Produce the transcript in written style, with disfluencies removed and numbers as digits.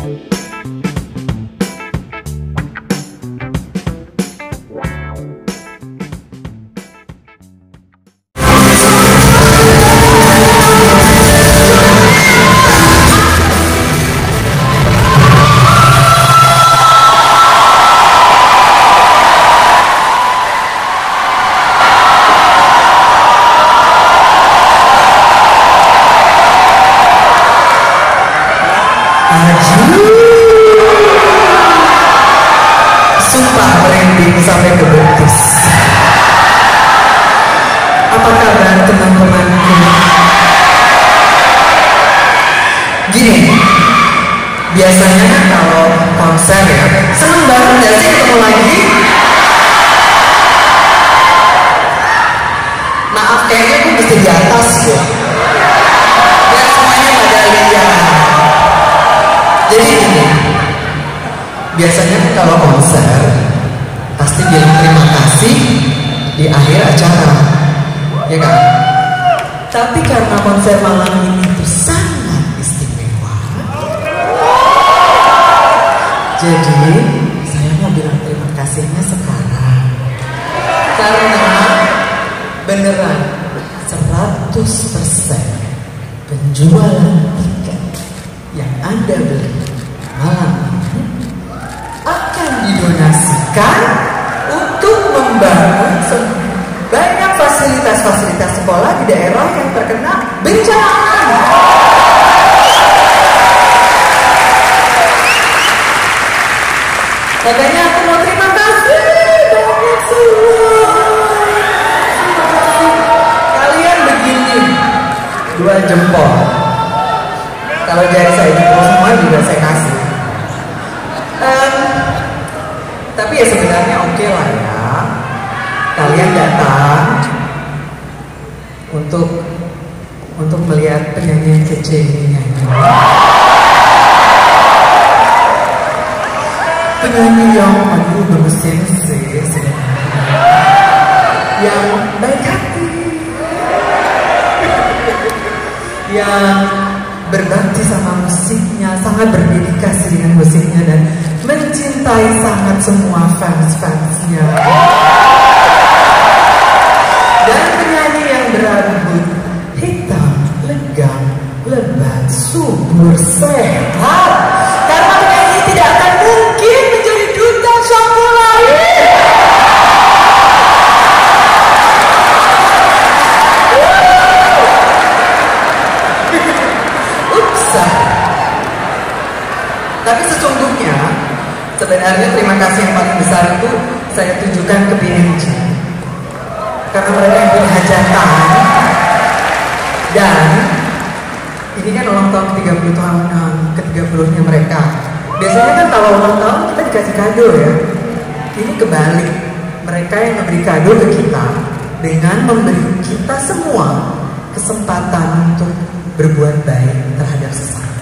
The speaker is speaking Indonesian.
Sumpah merinding sampai ke betis. Apa kabar teman-temanku? Gini, biasanya kan kalau konser ya, seneng banget gak sih ketemu lagi? Maaf, kayaknya gue mesti di atas gue. Biar semuanya pada lihat. Jadi gini, biasanya kalau konser pasti bilang terima kasih di akhir acara, ya kan? Tapi karena konser malam ini tuh sangat istimewa, jadi saya mau bilang terima kasihnya sekarang. Karena beneran 100% penjualan tiket yang Anda beli malam ini akan didonasikan untuk membangun banyak fasilitas-fasilitas sekolah di daerah yang terkena bencana alam. Makanya aku mau terima kasih banyak semua. Kalian begini, 2 jempol. Kalau jari saya jempol semua juga saya kasih. Tapi ya sebenarnya oke lah ya, kalian datang untuk melihat penyanyi yang kece ini nyanyi. Penyanyi yang bermesin yang baik hati, yang berbakti sama musiknya, sangat berdedikasi dengan musiknya dan mencintai sangat semua fans-fansnya. Dan penyanyi yang berambut hitam, legam, lebat, subur, sehat. Karena penyanyi tidak akan mungkin menjadi duta Syambu lain. Tapi sesungguhnya sebenarnya terima kasih yang paling besar itu saya tujukan ke BMJ, karena mereka yang punya hajatan. Dan ini kan ulang tahun ke-30-nya mereka. Biasanya kan kalau ulang tahun kita dikasih kado ya. Ini kebalik, mereka yang memberi kado ke kita dengan memberi kita semua kesempatan untuk berbuat baik terhadap sesama.